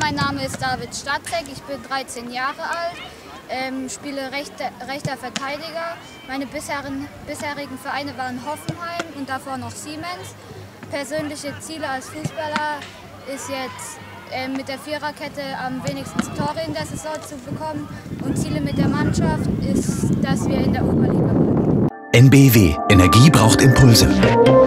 mein Name ist David Statzek, ich bin 13 Jahre alt, spiele rechter Verteidiger. Meine bisherigen Vereine waren Hoffenheim und davor noch Siemens. Persönliche Ziele als Fußballer ist jetzt mit der Viererkette am wenigsten Tore in der Saison zu bekommen. Und Ziele mit der Mannschaft ist, dass wir in der Oberliga bleiben. NBW. Energie braucht Impulse.